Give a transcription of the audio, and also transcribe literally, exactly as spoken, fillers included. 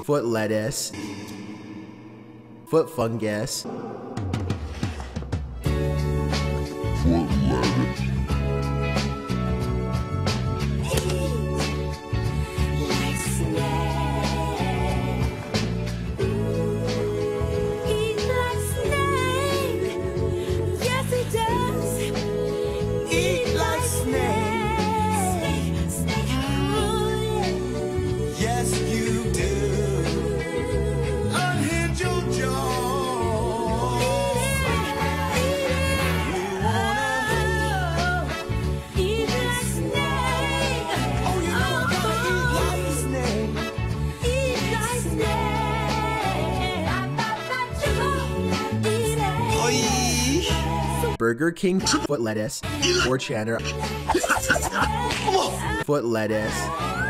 foot lettuce, foot fungus, foot lettuce. Burger King foot lettuce, or Channer foot lettuce,